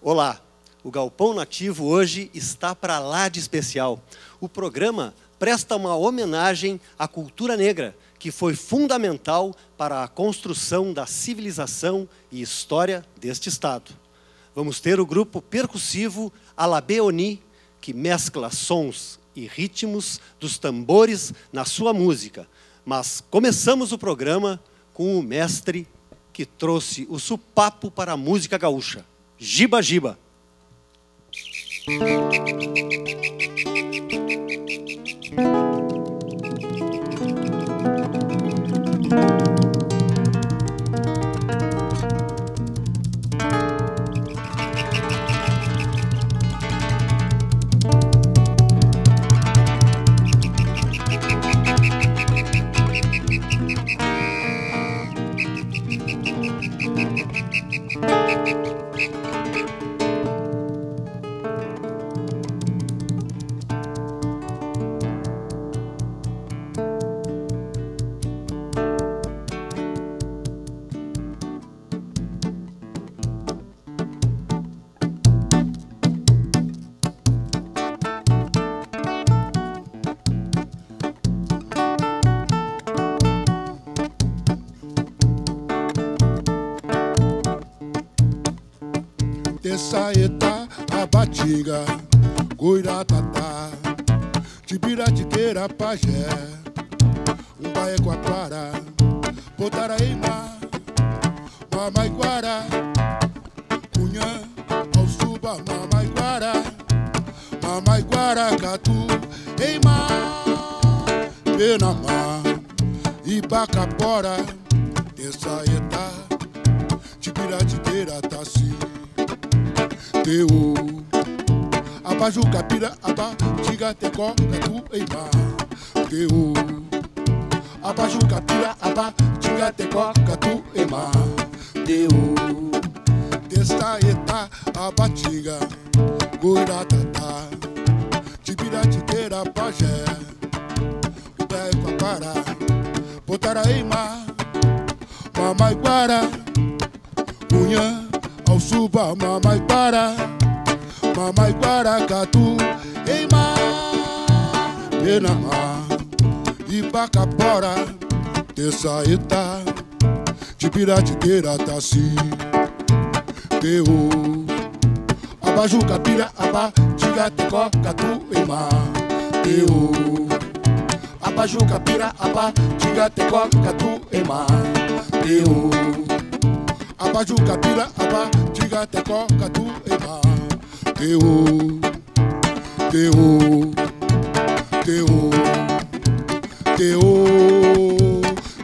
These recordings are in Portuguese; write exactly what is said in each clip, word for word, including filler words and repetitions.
Olá, o Galpão Nativo hoje está para lá de especial. O programa presta uma homenagem à cultura negra, que foi fundamental para a construção da civilização e história deste estado. Vamos ter o grupo percussivo Alabeoni, que mescla sons e ritmos dos tambores na sua música. Mas começamos o programa com o mestre que trouxe o supapo para a música gaúcha, Giba Giba. Saeta, Abatinga, Guiratatá, Tibiratiqueira, Pajé, Umbaequaquara, Potaraíma, Mamaiguara, Cunhã, Alçuba, Mamaiguara, Mamaiguara, Catu, Eima, Penamá, Ibacapora, Saeta, Tibiratiqueira, Taci. Teu Abaju, Capira, Aba, Tiga, Tecó, Catu, Eima. Teu Abaju, Capira, Aba, Tiga, Tecó, Catu, Eima. Teu Testa, Eta, Abatinga, Guiratatá, Tibira, Tiqueira, Pajé, Ubequaquara, Potaraíma, Mamaiguara, Cunhã, Alçuba, Mamaiguara, Mamaiguara, Catu, Eima, Penamá, Ibacapora, Tessaeta, Tibiratiqueira, Taci, Teu, Abaju, Capira, Aba, Tiga, Tecó, Catu, Eima. Teu, Abaju, Capira, Aba, Tiga, Tecó, Catu, Eima. Teu, Abaju, Capira, Aba, Tiga, Tecó, Catu, Eima. Teu, Teu, Teu, Teu, Teu.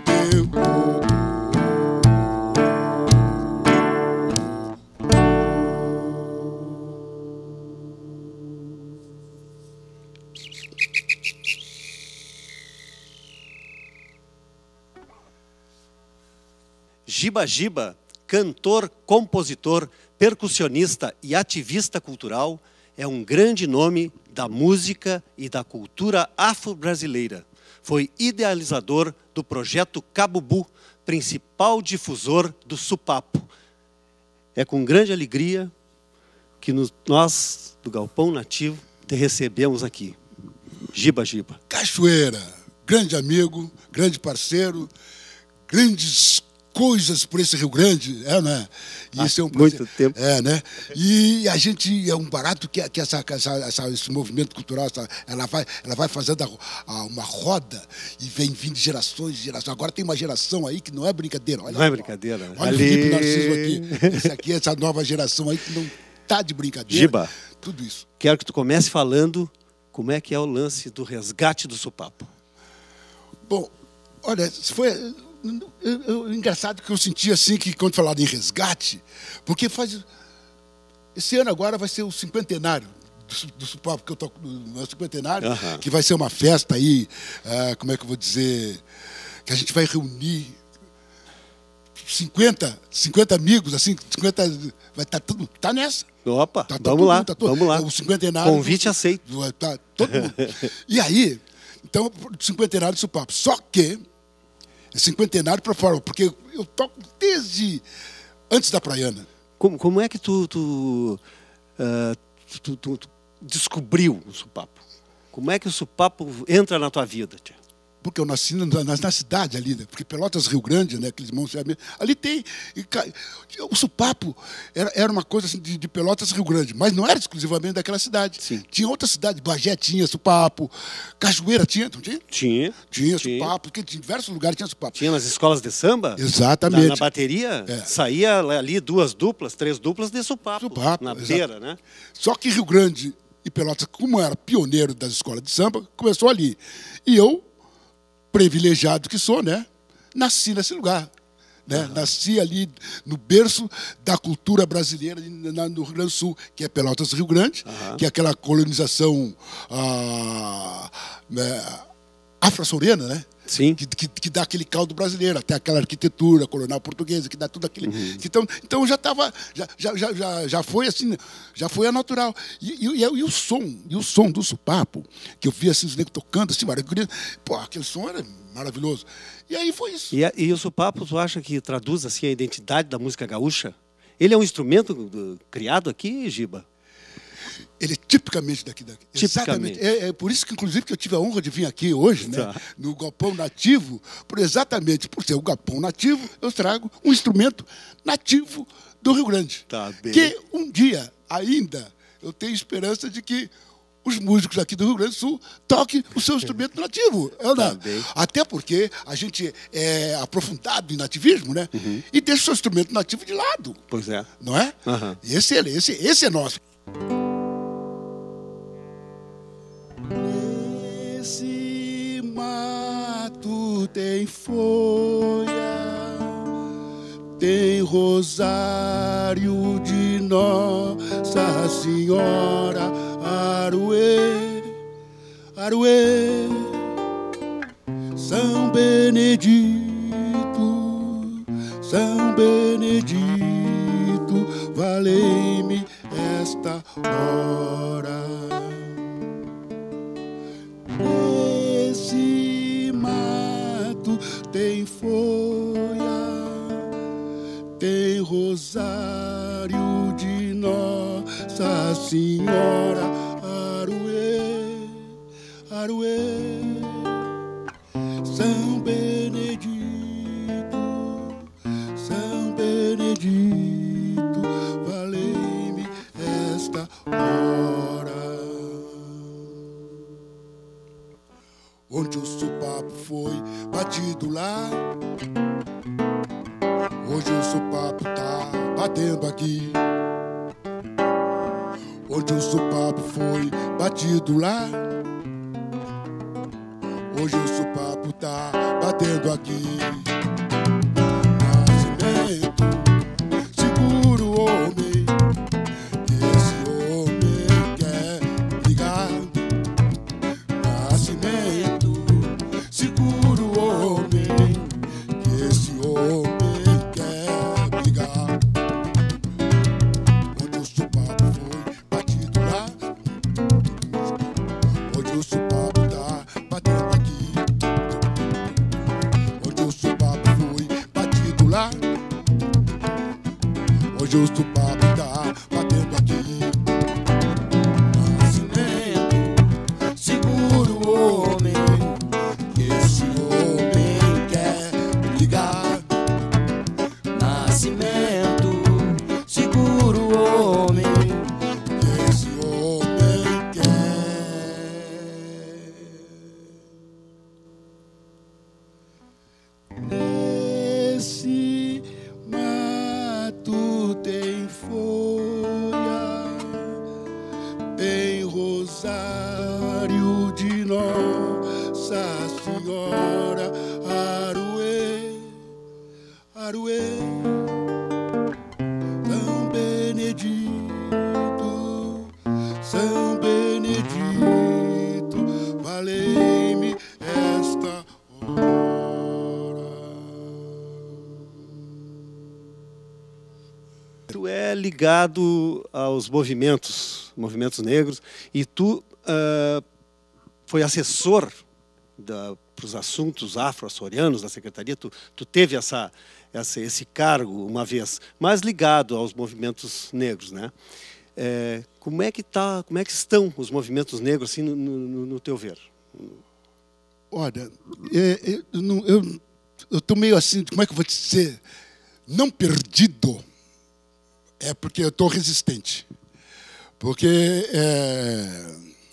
Giba Giba, cantor, compositor, percussionista e ativista cultural, é um grande nome da música e da cultura afro-brasileira. Foi idealizador do projeto Cabubu, principal difusor do supapo. É com grande alegria que nos, nós, do Galpão Nativo, te recebemos aqui. Giba Giba. Cachoeira, grande amigo, grande parceiro, grandes coisas por esse Rio Grande, é, né? E isso é um prazer. Muito tempo. É, né? E a gente é um barato que, que essa, essa, essa, esse movimento cultural, essa, ela, vai, ela vai fazendo a, a, uma roda e vem vindo de gerações, gerações. Agora tem uma geração aí que não é brincadeira. Olha, não é brincadeira. Olha Ali... o Felipe Narciso aqui. Esse aqui, essa nova geração aí que não tá de brincadeira. Giba, tudo isso. Quero que tu comece falando como é que é o lance do resgate do supapo. Bom, olha, foi... Eu, eu, engraçado que eu senti assim que quando falaram em resgate, porque faz esse ano agora vai ser o cinquentenário do, do Supapo, que eu toco no meu cinquentenário, uhum. Que vai ser uma festa aí, uh, como é que eu vou dizer, que a gente vai reunir cinquenta, cinquenta amigos, assim, cinquenta, vai estar tá tudo, tá nessa. Opa, tá, tá vamos lá, mundo, tá todo, vamos lá. É o cinquentenário. Convite do, aceito. Do, tá, todo mundo. E aí, então, cinquentenário do Supapo. Só que é cinquentenário para fora, porque eu toco desde antes da Praiana. Como, como é que tu, tu, uh, tu, tu, tu descobriu o supapo? Como é que o supapo entra na tua vida, tia? Porque eu nasci na, na, na cidade ali, né? Porque Pelotas, Rio Grande, né? Aqueles montes, ali tem... O supapo era, era uma coisa assim, de, de Pelotas, Rio Grande, mas não era exclusivamente daquela cidade. Sim. Tinha outras cidades, Bagé tinha supapo, Cajueira tinha, não tinha? Tinha. Tinha, tinha. supapo, porque em diversos lugares tinha supapo. Tinha nas escolas de samba? Exatamente. Na, na bateria, é. saía ali duas duplas, três duplas de supapo, supapo na exato. beira, né? Só que Rio Grande e Pelotas, como era pioneiro das escolas de samba, começou ali. E eu, privilegiado que sou, né? Nasci nesse lugar. Né? Uhum. Nasci ali no berço da cultura brasileira no Rio Grande do Sul, que é Pelotas Rio Grande, uhum. que é aquela colonização ah, né, afro-açoriana, né? Sim. Que, que, que dá aquele caldo brasileiro, até aquela arquitetura colonial portuguesa, que dá tudo aquele. Uhum. Que, então, então já estava, já, já, já, já foi assim, já foi a natural. E, e, e, o som, e o som do supapo, que eu vi assim, os negros tocando, assim, maravilhoso. Pô, aquele som era maravilhoso. E aí foi isso. E, e o supapo, tu acha que traduz assim a identidade da música gaúcha? Ele é um instrumento do, criado aqui, Giba? Ele é tipicamente daqui. daqui. Tipicamente. Exatamente. É, é por isso que, inclusive, que eu tive a honra de vir aqui hoje, né, tá. no Galpão Nativo, por exatamente por ser o Galpão Nativo, eu trago um instrumento nativo do Rio Grande. Tá bem. Que um dia, ainda, eu tenho esperança de que os músicos aqui do Rio Grande do Sul toquem o seu instrumento nativo. É, tá bem. Até porque a gente é aprofundado em nativismo, né? Uhum. E deixa o seu instrumento nativo de lado. Pois é. Não é? Uhum. Esse, esse, esse é nosso. Nesse mato tem folha, tem rosário de Nossa Senhora, Aruê, Aruê, São Benedito, São Benedito, valei-me esta hora. Esse mato tem folha, tem rosário de Nossa Senhora, Aruê, Aruê, São Benedito, São Benedito, valei-me esta hora. Onde o supapo foi batido lá, hoje o supapo tá batendo aqui. Onde o supapo foi batido lá, hoje o supapo tá batendo aqui. Nascimento, segura o homem, esse homem quer brigar. Nascimento, segura o homem, que esse homem quer brigar. Onde o supapo foi batido lá, onde o supapo tá batendo aqui. Onde o supapo foi batido lá, hoje o supapo tá batendo aqui. Nascimento, segura o homem, que esse homem quer brigar. Nascimento, segura o homem, Que esse homem quer. Nesse mato tem folha, tem rosário de Nossa Senhora, Aruê, Aruê, São Benedito, São Benedito, valei-me esta hora. Tu é ligado aos movimentos, movimentos negros, e tu uh, foi assessor para os assuntos afro-açorianos da Secretaria. Tu, tu teve essa, essa, esse cargo uma vez, mais ligado aos movimentos negros, né? É, como é que tá, como é que estão os movimentos negros assim, no, no, no teu ver? Olha, é, eu estou meio assim, como é que eu vou te dizer? Não perdido, é porque eu estou resistente. Porque é,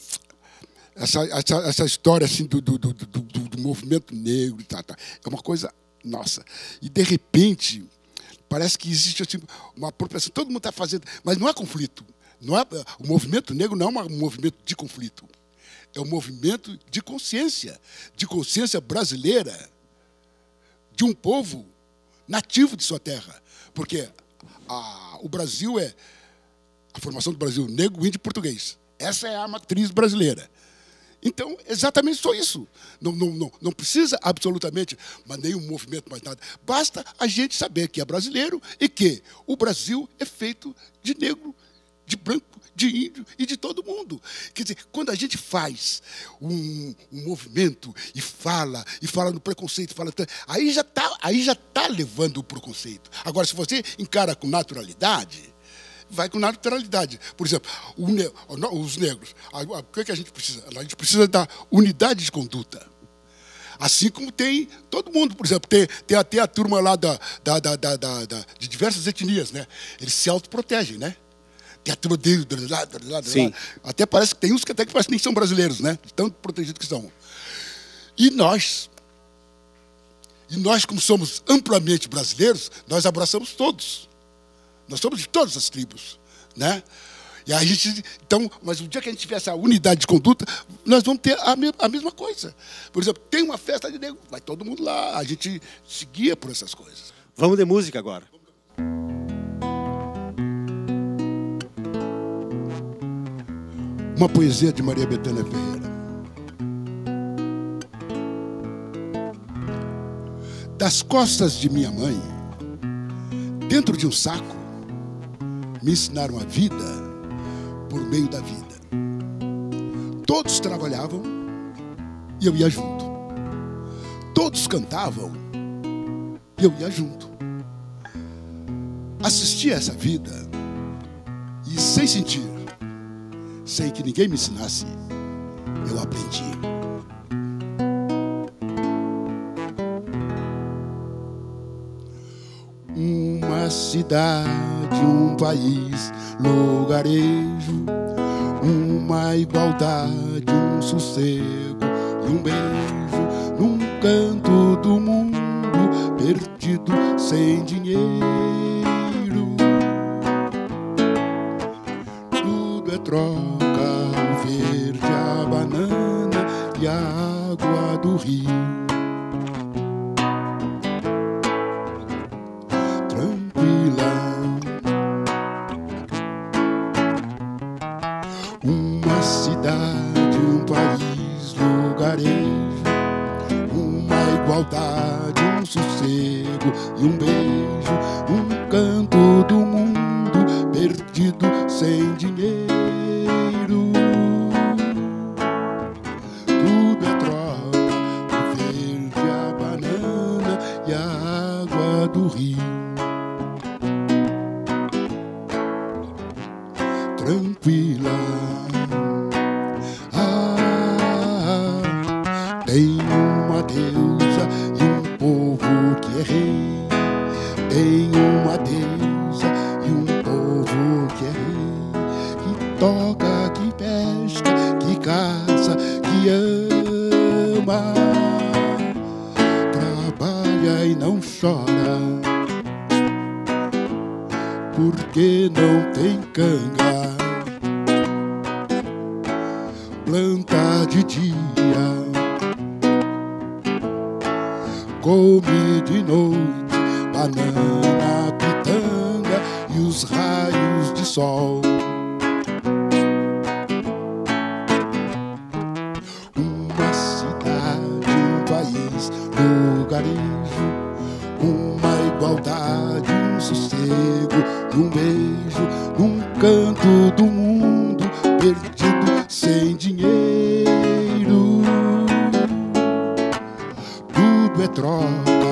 essa, essa, essa história assim, do, do, do, do, do movimento negro tá, tá, é uma coisa nossa. E, de repente, parece que existe assim, uma apropriação. Todo mundo está fazendo, mas não é conflito. Não é, o movimento negro não é um movimento de conflito. É um movimento de consciência, de consciência brasileira, de um povo nativo de sua terra. Porque a, o Brasil é a formação do Brasil, negro, índio e português. Essa é a matriz brasileira. Então, exatamente só isso. Não, não, não, não precisa absolutamente mas nenhum movimento, mais nada. Basta a gente saber que é brasileiro e que o Brasil é feito de negro, de branco, de índio e de todo mundo. Quer dizer, quando a gente faz um, um movimento e fala, e fala no preconceito, fala, aí já está aí já tá levando o preconceito. Agora, se você encara com naturalidade, vai com naturalidade. Por exemplo, o ne os negros, o que, é que a gente precisa? A gente precisa da unidade de conduta. Assim como tem todo mundo, por exemplo, tem, tem até a turma lá da, da, da, da, da, da, de diversas etnias, né? Eles se autoprotegem, né? Tem a turma dele, do lado, do lado, do lado. Até parece que tem uns que até que parece que nem são brasileiros, né? De tão protegidos que são. E nós, e nós, como somos amplamente brasileiros, nós abraçamos todos. Nós somos de todas as tribos, né? E a gente, então, mas o dia que a gente tiver essa unidade de conduta, nós vamos ter a, me, a mesma coisa. Por exemplo, tem uma festa de negro, vai todo mundo lá, a gente se guia por essas coisas. Vamos de música agora. Uma poesia de Maria Bethânia Ferreira. Das costas de minha mãe, dentro de um saco, me ensinaram a vida por meio da vida. Todos trabalhavam e eu ia junto. Todos cantavam e eu ia junto. Assistia essa vida e, sem sentir, sem que ninguém me ensinasse, eu aprendi. Uma cidade, um país, lugarejo, uma igualdade, um sossego e um beijo num canto do mundo perdido sem dinheiro. Tudo é troca, o verde, a banana e a água do rio. Tranquila, uma cidade, um país, lugarejo, uma igualdade, um sossego e um beijo num canto do mundo perdido sem dinheiro. Tudo é troca, o verde, a banana e a água do rio. Tranquila, ah, tem uma deusa e um povo que é rei. Tem uma deusa e um povo que é rei, que toca, que pesca, que caça, que ama, trabalha e não chora, porque não tem canga, planta de dia, come de noite, banana, pitanga e os raios de sol. Uma cidade, um país, lugarejo, uma igualdade, um sossego e um beijo num canto do mundo perdido sem dinheiro. troca.